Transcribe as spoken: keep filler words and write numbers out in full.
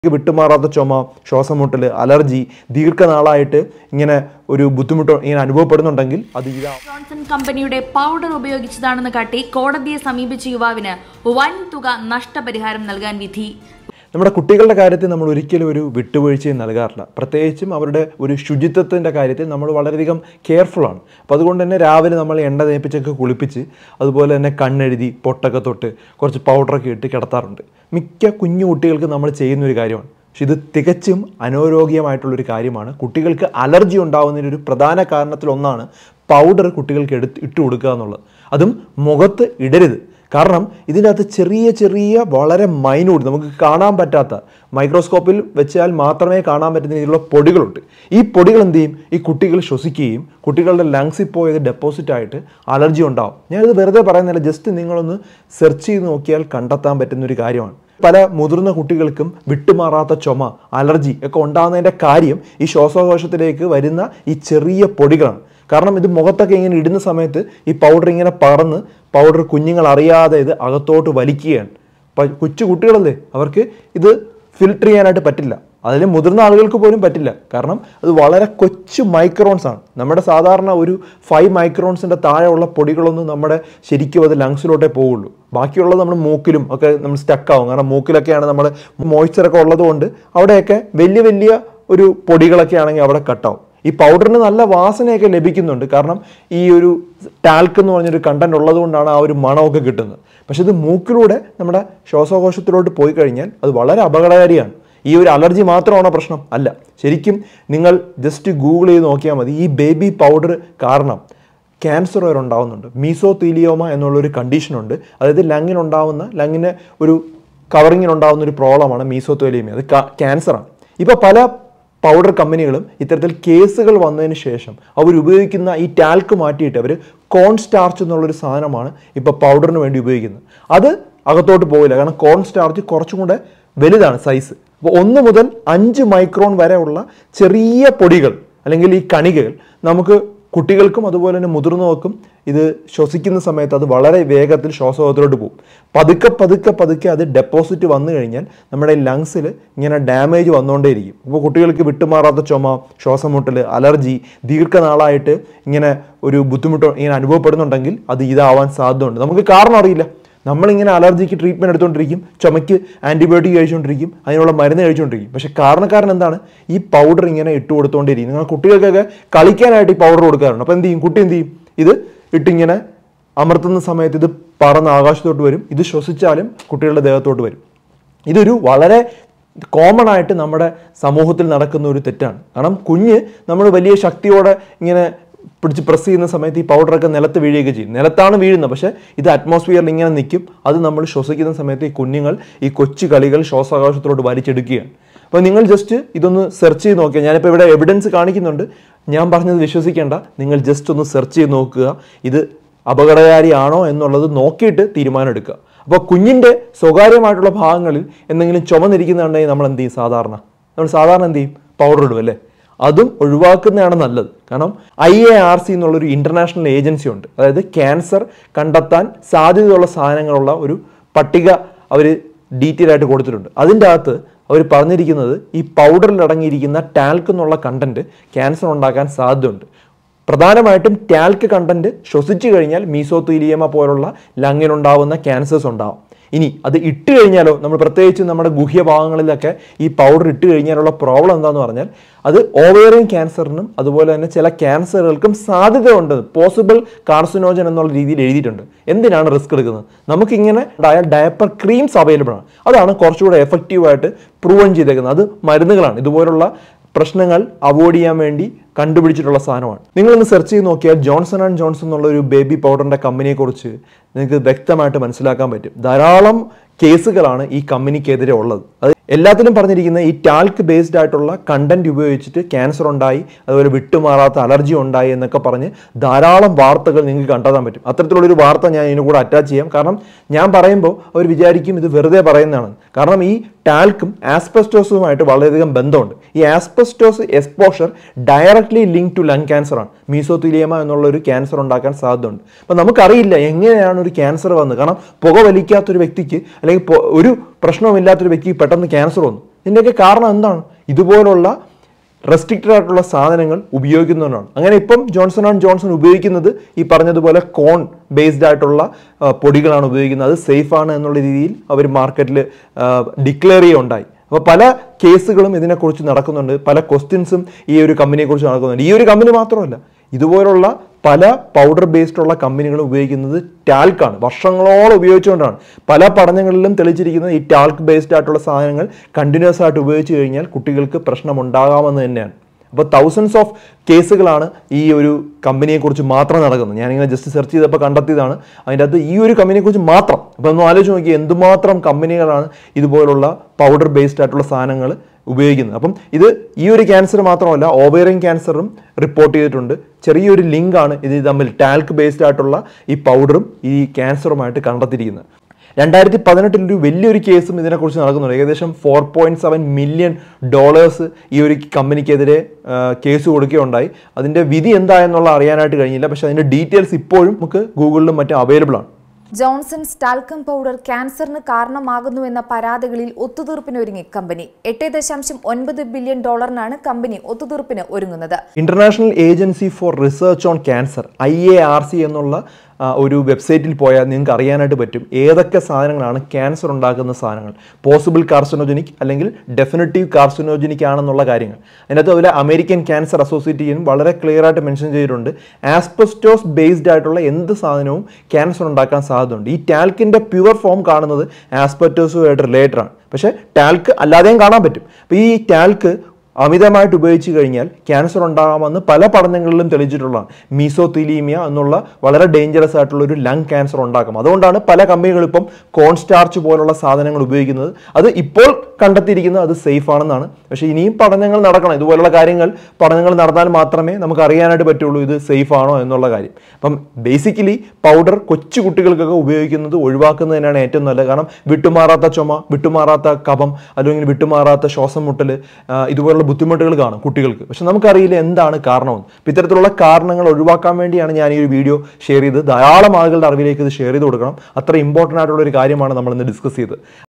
വിട്ടുമാറാത്ത ചുമ, ശ്വാസമുട്ടൽ, അലർജി ദീർഘനാളായിട്ട് ഇങ്ങനെ ഒരു ബുദ്ധിമുട്ട് ഇങ്ങനെ അനുഭവപ്പെടുന്നുണ്ടെങ്കിൽ അത് ജോൺസൺ കമ്പനിയുടെ പൗഡർ ഉപയോഗിച്ചതാണെന്ന് കാട്ടി കോടതിയെ സമീപിച്ച യുവാവിന് വൻ തുക നഷ്ടപരിഹാരം നൽകാൻ വിധി. നമ്മുടെ കുട്ടികളുടെ കാര്യത്തിൽ നമ്മൾ ഒരിക്കലും ഒരു വിട്ടുവീഴ്ചയും നൽകാറില്ല. പ്രത്യേകിച്ചും അവരുടെ ഒരു ശുചിത്വത്തിൻ്റെ കാര്യത്തിൽ നമ്മൾ വളരെയധികം കെയർഫുള്ളാണ്. അപ്പോൾ അതുകൊണ്ട് തന്നെ രാവിലെ നമ്മൾ എണ്ണ തേപ്പിച്ചൊക്കെ കുളിപ്പിച്ച് അതുപോലെ തന്നെ കണ്ണെഴുതി പൊട്ടൊക്കെ തൊട്ട് കുറച്ച് പൗഡറൊക്കെ ഇട്ട് കിടത്താറുണ്ട്. മിക്ക കുഞ്ഞു കുട്ടികൾക്ക് നമ്മൾ ചെയ്യുന്നൊരു കാര്യമാണ്. പക്ഷെ ഇത് തികച്ചും അനാരോഗ്യമായിട്ടുള്ളൊരു കാര്യമാണ്. കുട്ടികൾക്ക് അലർജി ഉണ്ടാകുന്നതിന് ഒരു പ്രധാന കാരണത്തിലൊന്നാണ് പൗഡർ കുട്ടികൾക്ക് എടുത്ത് ഇട്ട് കൊടുക്കുക എന്നുള്ളത്. അതും മുഖത്ത് ഇടരുത്. കാരണം ഇതിൻ്റെ അകത്ത് ചെറിയ ചെറിയ വളരെ മൈന്യൂട്ട് നമുക്ക് കാണാൻ പറ്റാത്ത മൈക്രോസ്കോപ്പിൽ വെച്ചാൽ മാത്രമേ കാണാൻ പറ്റുന്ന രീതിയിലുള്ള പൊടികളുണ്ട്. ഈ പൊടികൾ എന്ത് ചെയ്യും? ഈ കുട്ടികൾ ശ്വസിക്കുകയും കുട്ടികളുടെ ലങ്സിൽ പോയത് ഡെപ്പോസിറ്റ് ആയിട്ട് അലർജി ഉണ്ടാവും. ഞാനിത് വെറുതെ പറയുന്നില്ല, ജസ്റ്റ് നിങ്ങളൊന്ന് സെർച്ച് ചെയ്ത് നോക്കിയാൽ കണ്ടെത്താൻ പറ്റുന്നൊരു കാര്യമാണ്. പല മുതിർന്ന കുട്ടികൾക്കും വിട്ടുമാറാത്ത ചുമ, അലർജി ഒക്കെ ഉണ്ടാകുന്നതിൻ്റെ കാര്യം ഈ ശ്വാസകോശത്തിലേക്ക് വരുന്ന ഈ ചെറിയ പൊടികളാണ്. കാരണം ഇത് മുഖത്തൊക്കെ ഇങ്ങനെ ഇടുന്ന സമയത്ത് ഈ പൗഡർ ഇങ്ങനെ പറന്ന് പൗഡർ കുഞ്ഞുങ്ങൾ അറിയാതെ ഇത് അകത്തോട്ട് വലിക്കുകയാണ്. കൊച്ചു കുട്ടികളല്ലേ, അവർക്ക് ഇത് ഫിൽട്ടർ ചെയ്യാനായിട്ട് പറ്റില്ല. അതിൽ മുതിർന്ന ആളുകൾക്ക് പോലും പറ്റില്ല. കാരണം അത് വളരെ കൊച്ചു മൈക്രോൺസ് ആണ്. നമ്മുടെ സാധാരണ ഒരു ഫൈവ് മൈക്രോൺസിൻ്റെ താഴെയുള്ള പൊടികളൊന്നും നമ്മുടെ ശരിക്കും അത് ലങ്സിലോട്ടേ പോവുള്ളൂ. ബാക്കിയുള്ളത് നമ്മൾ മൂക്കിലും ഒക്കെ നമ്മൾ സ്റ്റക്കാവും. കാരണം മൂക്കിലൊക്കെയാണ് നമ്മൾ മോയ്സ്ചറൊക്കെ ഉള്ളത് കൊണ്ട് അവിടെയൊക്കെ വലിയ വലിയ ഒരു പൊടികളൊക്കെ ആണെങ്കിൽ അവിടെ കട്ടാവും. ഈ പൗഡറിന് നല്ല വാസനയൊക്കെ ലഭിക്കുന്നുണ്ട്. കാരണം ഈ ഒരു ടാൽക്ക് എന്ന് പറഞ്ഞൊരു കണ്ടന്റ് ഉള്ളത് കൊണ്ടാണ് ആ ഒരു മണമൊക്കെ കിട്ടുന്നത്. പക്ഷെ ഇത് മൂക്കിലൂടെ നമ്മുടെ ശ്വാസകോശത്തിലോട്ട് പോയി കഴിഞ്ഞാൽ അത് വളരെ അപകടകാരിയാണ്. ഈ ഒരു അലർജി മാത്രമാണോ പ്രശ്നം? അല്ല. ശരിക്കും നിങ്ങൾ ജസ്റ്റ് ഗൂഗിൾ ചെയ്ത് നോക്കിയാൽ മതി. ഈ ബേബി പൗഡർ കാരണം ക്യാൻസർ വരെ ഉണ്ടാകുന്നുണ്ട്. മീസോത്തീലിയോമ എന്നുള്ളൊരു കണ്ടീഷനുണ്ട്. അതായത് ലങ്ങിനുണ്ടാവുന്ന ലങ്ങിന് ഒരു കവറിങ്ങിനുണ്ടാകുന്ന ഒരു പ്രോബ്ലമാണ് മീസോത്തീലിയോമ. അത് ക്യാൻസറാണ്. ഇപ്പോൾ പല പൗഡർ കമ്പനികളും ഇത്തരത്തിൽ കേസുകൾ വന്നതിന് ശേഷം അവർ ഉപയോഗിക്കുന്ന ഈ ടാൽക്ക് മാറ്റിയിട്ട് അവർ കോൺ സ്റ്റാർച്ച് എന്നുള്ളൊരു സാധനമാണ് ഇപ്പോൾ പൗഡറിന് വേണ്ടി ഉപയോഗിക്കുന്നത്. അത് അകത്തോട്ട് പോകില്ല. കാരണം കോൺ സ്റ്റാർച്ച് കുറച്ചും കൂടെ വലുതാണ് സൈസ്. അപ്പോൾ ഒന്ന് മുതൽ അഞ്ച് മൈക്രോൺ വരെ ഉള്ള ചെറിയ പൊടികൾ അല്ലെങ്കിൽ ഈ കണികകൾ നമുക്ക് കുട്ടികൾക്കും അതുപോലെ തന്നെ മുതിർന്നവർക്കും ഇത് ശ്വസിക്കുന്ന സമയത്ത് അത് വളരെ വേഗത്തിൽ ശ്വാസകോശത്തിലോട്ട് പോകും. പതുക്കെ പതുക്കെ പതുക്കെ അത് ഡെപ്പോസിറ്റ് വന്നു കഴിഞ്ഞാൽ നമ്മുടെ ലങ്സിൽ ഇങ്ങനെ ഡാമേജ് വന്നുകൊണ്ടേയിരിക്കും. അപ്പോൾ കുട്ടികൾക്ക് വിട്ടുമാറാത്ത ചുമ, ശ്വാസമുട്ടൽ, അലർജി ദീർഘനാളായിട്ട് ഇങ്ങനെ ഒരു ബുദ്ധിമുട്ട് ഇങ്ങനെ അനുഭവപ്പെടുന്നുണ്ടെങ്കിൽ അത് ഇതാവാൻ സാധ്യതയുണ്ട്. നമുക്ക് കാരണം അറിയില്ല. നമ്മളിങ്ങനെ അലർജിക്ക് ട്രീറ്റ്മെൻറ്റ് എടുത്തുകൊണ്ടിരിക്കും, ചുമയ്ക്ക് ആൻറ്റിബയോട്ടിക് കഴിച്ചുകൊണ്ടിരിക്കും, അതിനുള്ള മരുന്ന് കഴിച്ചുകൊണ്ടിരിക്കും. പക്ഷേ കാരണക്കാരൻ എന്താണ്? ഈ പൗഡർ ഇങ്ങനെ ഇട്ട് കൊടുത്തുകൊണ്ടിരിക്കും. നിങ്ങൾ കുട്ടികൾക്കൊക്കെ കളിക്കാനായിട്ട് ഈ പൗഡർ കൊടുക്കാറുണ്ട്. അപ്പോൾ എന്ത് ചെയ്യും? കുട്ടി എന്ത് ചെയ്യും? ഇത് ഇട്ടിങ്ങനെ അമർത്തുന്ന സമയത്ത് ഇത് പറന്ന് ആകാശത്തോട്ട് വരും. ഇത് ശ്വസിച്ചാലും കുട്ടികളുടെ ദേഹത്തോട്ട് വരും. ഇതൊരു വളരെ കോമൺ ആയിട്ട് നമ്മുടെ സമൂഹത്തിൽ നടക്കുന്ന ഒരു തെറ്റാണ്. കാരണം കുഞ്ഞ് നമ്മൾ വലിയ ശക്തിയോടെ ഇങ്ങനെ പിടിച്ച് പ്രസ് ചെയ്യുന്ന സമയത്ത് ഈ പൗഡറൊക്കെ നിലത്ത് വീഴുകയൊക്കെ ചെയ്യും. നിലത്താണ് വീഴുന്നത്, പക്ഷേ ഇത് അറ്റ്മോസ്ഫിയറിൽ ഇങ്ങനെ നിൽക്കും. അത് നമ്മൾ ശ്വസിക്കുന്ന സമയത്ത് ഈ കുഞ്ഞുങ്ങൾ ഈ കൊച്ചു കളികൾ ശ്വാസകോശത്തിലോട്ട് വലിച്ചെടുക്കുകയാണ്. അപ്പോൾ നിങ്ങൾ ജസ്റ്റ് ഇതൊന്ന് സെർച്ച് ചെയ്ത് നോക്കുക. ഞാനിപ്പോൾ ഇവിടെ എവിഡൻസ് കാണിക്കുന്നുണ്ട്. ഞാൻ പറഞ്ഞത് വിശ്വസിക്കേണ്ട. നിങ്ങൾ ജസ്റ്റ് ഒന്ന് സെർച്ച് ചെയ്ത് നോക്കുക. ഇത് അപകടകാരിയാണോ എന്നുള്ളത് നോക്കിയിട്ട് തീരുമാനം എടുക്കുക. അപ്പോൾ കുഞ്ഞിൻ്റെ സ്വകാര്യമായിട്ടുള്ള ഭാഗങ്ങളിൽ എന്തെങ്കിലും ചുമന്നിരിക്കുന്നുണ്ടെങ്കിൽ നമ്മൾ എന്ത് ചെയ്യും? സാധാരണ നമ്മൾ സാധാരണ എന്ത് ചെയ്യും? പൗഡർ ഇടും അല്ലേ? അതും ഒഴിവാക്കുന്നതാണ് നല്ലത്. കാരണം ഐ എ ആർ സി എന്നുള്ളൊരു ഇൻ്റർനാഷണൽ ഏജൻസി ഉണ്ട്. അതായത് ക്യാൻസർ കണ്ടെത്താൻ സാധ്യതയുള്ള സാധനങ്ങളുള്ള ഒരു പട്ടിക അവർ ഡീറ്റെയിൽ ആയിട്ട് കൊടുത്തിട്ടുണ്ട്. അതിൻ്റെ അകത്ത് അവർ പറഞ്ഞിരിക്കുന്നത് ഈ പൗഡറിൽ അടങ്ങിയിരിക്കുന്ന ടാൽക്ക് എന്നുള്ള കണ്ടന്റ് ക്യാൻസർ ഉണ്ടാക്കാൻ സാധ്യതയുണ്ട്. പ്രധാനമായിട്ടും ടാൽക്ക് കണ്ടന്റ് ശ്വസിച്ചു കഴിഞ്ഞാൽ മീസോത്തീലിയോമ പോലുള്ള ലങ്ങിനുണ്ടാവുന്ന ക്യാൻസേഴ്സ് ഉണ്ടാവും. ഇനി അത് ഇട്ട് കഴിഞ്ഞാലോ, നമ്മൾ പ്രത്യേകിച്ച് നമ്മുടെ ഗുഹ്യഭാഗങ്ങളിലൊക്കെ ഈ പൗഡർ ഇട്ട് കഴിഞ്ഞാലുള്ള പ്രോബ്ലം എന്താണെന്ന് പറഞ്ഞാൽ അത് ഓവേറിയൻ ക്യാൻസറിനും അതുപോലെ തന്നെ ചില ക്യാൻസറുകൾക്കും സാധ്യതയുണ്ട്. പോസിബിൾ കാർസിനോജൻ എന്നുള്ള രീതിയിൽ എഴുതിയിട്ടുണ്ട്. എന്തിനാണ് റിസ്ക് എടുക്കുന്നത്? നമുക്കിങ്ങനെ ഡയപ്പർ ക്രീംസ് അവൈലബിൾ ആണ്. അതാണ് കുറച്ചുകൂടെ എഫക്റ്റീവായിട്ട് പ്രൂവൻ ചെയ്തേക്കുന്നത്. അത് മരുന്നുകളാണ്. ഇതുപോലുള്ള പ്രശ്നങ്ങൾ അവോയ്ഡ് ചെയ്യാൻ വേണ്ടി കണ്ടുപിടിച്ചിട്ടുള്ള സാധനമാണ്. നിങ്ങളൊന്ന് സെർച്ച് ചെയ്ത് നോക്കിയാൽ ജോൺസൺ ആൻഡ് ജോൺസൺ എന്നുള്ള ഒരു ബേബി പൗഡറിൻ്റെ കമ്പനിയെക്കുറിച്ച് നിങ്ങൾക്ക് വ്യക്തമായിട്ട് മനസ്സിലാക്കാൻ പറ്റും. ധാരാളം കേസുകളാണ് ഈ കമ്പനിക്കെതിരെ ഉള്ളത്. അത് എല്ലാത്തിലും പറഞ്ഞിരിക്കുന്ന ഈ ടാൽക്ക് ബേസ്ഡ് ആയിട്ടുള്ള കണ്ടന്റ് ഉപയോഗിച്ചിട്ട് ക്യാൻസർ ഉണ്ടായി, അതുപോലെ വിട്ടുമാറാത്ത അലർജി ഉണ്ടായി എന്നൊക്കെ പറഞ്ഞ് ധാരാളം വാർത്തകൾ നിങ്ങൾക്ക് കണ്ടെത്താൻ പറ്റും. അത്തരത്തിലുള്ളൊരു വാർത്ത ഞാൻ ഇതിന് കൂടെ അറ്റാച്ച് ചെയ്യാം. കാരണം ഞാൻ പറയുമ്പോൾ അവർ വിചാരിക്കും ഇത് വെറുതെ പറയുന്നതാണ്. കാരണം ഈ ടാൽക്കും ആസ്ബസ്റ്റോസുമായിട്ട് വളരെയധികം ബന്ധമുണ്ട്. ഈ asbestos exposure directly link to lung cancer ആണ്. മീസോത്തീലിയോമ എന്നുള്ള ഒരു ക്യാൻസർ ഉണ്ടാക്കാൻ സാധ്യതയുണ്ട്. അപ്പം നമുക്കറിയില്ല എങ്ങനെയാണ് ഒരു ക്യാൻസർ വന്നത്. കാരണം പുക വലിക്കാത്തൊരു വ്യക്തിക്ക് അല്ലെങ്കിൽ ഒരു പ്രശ്നവുമില്ലാത്തൊരു വ്യക്തിക്ക് പെട്ടെന്ന് ക്യാൻസർ വന്നു. ഇതിൻ്റെയൊക്കെ കാരണം എന്താണ്? ഇതുപോലുള്ള റെസ്ട്രിക്റ്റഡ് ആയിട്ടുള്ള സാധനങ്ങൾ ഉപയോഗിക്കുന്നതുകൊണ്ടാണ്. അങ്ങനെ ഇപ്പം ജോൺസൺ ആൻഡ് ജോൺസൺ ഉപയോഗിക്കുന്നത് ഈ പറഞ്ഞതുപോലെ കോൺ ബേസ്ഡ് ആയിട്ടുള്ള പൊടികളാണ് ഉപയോഗിക്കുന്നത്. അത് സേഫ് ആണ് എന്നുള്ള രീതിയിൽ അവർ മാർക്കറ്റിൽ ഡിക്ലെയർ ചെയ്യുകയുണ്ടായി. അപ്പോൾ പല കേസുകളും ഇതിനെക്കുറിച്ച് നടക്കുന്നുണ്ട്, പല ക്വസ്റ്റ്യൻസും ഈ ഒരു കമ്പനിയെക്കുറിച്ച് നടക്കുന്നുണ്ട്. ഈ ഒരു കമ്പനി മാത്രമല്ല, ഇതുപോലുള്ള പല പൗഡർ ബേസ്ഡ് ഉള്ള കമ്പനികൾ ഉപയോഗിക്കുന്നത് ടാൽക്കാണ്. വർഷങ്ങളോളം ഉപയോഗിച്ചുകൊണ്ടാണ്. പല പഠനങ്ങളിലും തെളിയിച്ചിരിക്കുന്നത് ഈ ടാൽക്ക് ബേസ്ഡ് ആയിട്ടുള്ള സാധനങ്ങൾ കണ്ടിന്യൂസ് ആയിട്ട് ഉപയോഗിച്ച് കഴിഞ്ഞാൽ കുട്ടികൾക്ക് പ്രശ്നം ഉണ്ടാകാമെന്ന് തന്നെയാണ്. അപ്പോൾ തൗസൻഡ്സ് ഓഫ് കേസുകളാണ് ഈ ഒരു കമ്പനിയെക്കുറിച്ച് മാത്രം നടക്കുന്നത്. ഞാനിങ്ങനെ ജസ്റ്റ് സെർച്ച് ചെയ്തപ്പോൾ കണ്ടെത്തിയതാണ്. അതിൻ്റെ അകത്ത് ഈ ഒരു കമ്പനിയെക്കുറിച്ച് മാത്രം. അപ്പോൾ ഒന്ന് ആലോചിച്ച് നോക്കി, എന്തുമാത്രം കമ്പനികളാണ് ഇതുപോലുള്ള പൗഡർ ബേസ്ഡ് ആയിട്ടുള്ള സാധനങ്ങൾ ഉപയോഗിക്കുന്നത്. അപ്പം ഇത് ഈ ഒരു ക്യാൻസർ മാത്രമല്ല, ഓവേറിയൻ ക്യാൻസറും റിപ്പോർട്ട് ചെയ്തിട്ടുണ്ട്. ചെറിയൊരു ലിങ്കാണ് ഇത് തമ്മിൽ, ടാൽക്ക് ബേസ്ഡ് ആയിട്ടുള്ള ഈ പൗഡറും ഈ ക്യാൻസറുമായിട്ട് കണ്ടെത്തിയിരിക്കുന്നത്. രണ്ടായിരത്തി പതിനെട്ടിൽ ഒരു വലിയൊരു കേസും ഇതിനെക്കുറിച്ച് നടക്കുന്നുണ്ട്. ഏകദേശം four point seven million dollars ഈ ഒരു കമ്പനിക്കെതിരെ കേസ് കൊടുക്കുകയുണ്ടായി. അതിൻ്റെ വിധി എന്തായെന്നുള്ള അറിയാനായിട്ട് കഴിഞ്ഞില്ല. പക്ഷേ അതിൻ്റെ ഡീറ്റെയിൽസ് ഇപ്പോഴും നമുക്ക് ഗൂഗിളിലും മറ്റും അവൈലബിൾ ആണ്. ജോൺസൺസ് ടാൽക്കം പൗഡർ ക്യാൻസറിന് കാരണമാകുന്നുവെന്ന പരാതികളിൽ ഒത്തുതീർപ്പിനൊരുങ്ങി കമ്പനി. എട്ട് ദശാംശം ഒൻപത് ബില്യൺ ഡോളറിനാണ് കമ്പനി ഒത്തുതീർപ്പിന് ഒരുങ്ങുന്നത്. International agency for research on cancer I A R C എന്നുള്ള ഒരു വെബ്സൈറ്റിൽ പോയാൽ നിങ്ങൾക്ക് അറിയാനായിട്ട് പറ്റും ഏതൊക്കെ സാധനങ്ങളാണ് ക്യാൻസർ ഉണ്ടാക്കുന്ന സാധനങ്ങൾ. പോസിബിൾ കാർസിനോജനിക് അല്ലെങ്കിൽ ഡെഫിനറ്റീവ് കാർസിനോജനിക് ആണെന്നുള്ള കാര്യങ്ങൾ. അതിനകത്ത് അതുപോലെ അമേരിക്കൻ ക്യാൻസർ അസോസിയേഷൻ വളരെ ക്ലിയർ ആയിട്ട് മെൻഷൻ ചെയ്തിട്ടുണ്ട്. ആസ്ബസ്റ്റോസ് ബേസ്ഡ് ആയിട്ടുള്ള എന്ത് സാധനവും ക്യാൻസർ ഉണ്ടാക്കാൻ സാധ്യതയുണ്ട്. ഈ ടാൽക്കിൻ്റെ പ്യുവർ ഫോം കാണുന്നത് ആസ്ബസ്റ്റോസുമായിട്ട് റിലേറ്റഡ് ആണ്. പക്ഷേ ടാൽക്ക് അല്ലാതെയും കാണാൻ പറ്റും. അപ്പോൾ ഈ ടാൽക്ക് അമിതമായിട്ട് ഉപയോഗിച്ച് കഴിഞ്ഞാൽ ക്യാൻസർ ഉണ്ടാകാമെന്ന് പല പഠനങ്ങളിലും തെളിയിച്ചിട്ടുള്ളതാണ്. മീസോത്തീലീമിയ എന്നുള്ള വളരെ ഡേഞ്ചറസ് ആയിട്ടുള്ള ഒരു ലങ് ക്യാൻസർ ഉണ്ടാക്കും. അതുകൊണ്ടാണ് പല കമ്പനികളും ഇപ്പം കോൺസ്റ്റാർച്ച് പോലുള്ള സാധനങ്ങൾ ഉപയോഗിക്കുന്നത്. അത് ഇപ്പോൾ കണ്ടെത്തിയിരിക്കുന്നത് അത് സേഫ് ആണെന്നാണ്. പക്ഷേ ഇനിയും പഠനങ്ങൾ നടക്കണം. ഇതുപോലുള്ള കാര്യങ്ങൾ പഠനങ്ങൾ നടന്നാൽ മാത്രമേ നമുക്ക് അറിയാനായിട്ട് പറ്റുള്ളൂ ഇത് സേഫ് ആണോ എന്നുള്ള കാര്യം. അപ്പം ബേസിക്കലി പൗഡർ കൊച്ചു കുട്ടികൾക്കൊക്കെ ഉപയോഗിക്കുന്നത് ഒഴിവാക്കുന്നത് തന്നെയാണ് ഏറ്റവും നല്ലത്. കാരണം വിട്ടുമാറാത്ത ചുമ, വിട്ടുമാറാത്ത കഫം, അല്ലെങ്കിൽ വിട്ടുമാറാത്ത ശ്വാസം മുട്ടൽ, ഇതുപോലുള്ള ബുദ്ധിമുട്ടുകൾ കാണും കുട്ടികൾക്ക്. പക്ഷെ നമുക്കറിയില്ല എന്താണ് കാരണമെന്ന്. അപ്പം ഇത്തരത്തിലുള്ള കാരണങ്ങൾ ഒഴിവാക്കാൻ വേണ്ടിയാണ് ഞാൻ ഈ ഒരു വീഡിയോ ഷെയർ ചെയ്ത് ധാരാളം ആളുകളുടെ അറിവിലേക്ക് ഇത് ഷെയർ ചെയ്ത് കൊടുക്കണം. അത്ര ഇമ്പോർട്ടൻ്റ് ആയിട്ടുള്ള ഒരു കാര്യമാണ് നമ്മൾ ഇന്ന് ഡിസ്കസ് ചെയ്തത്.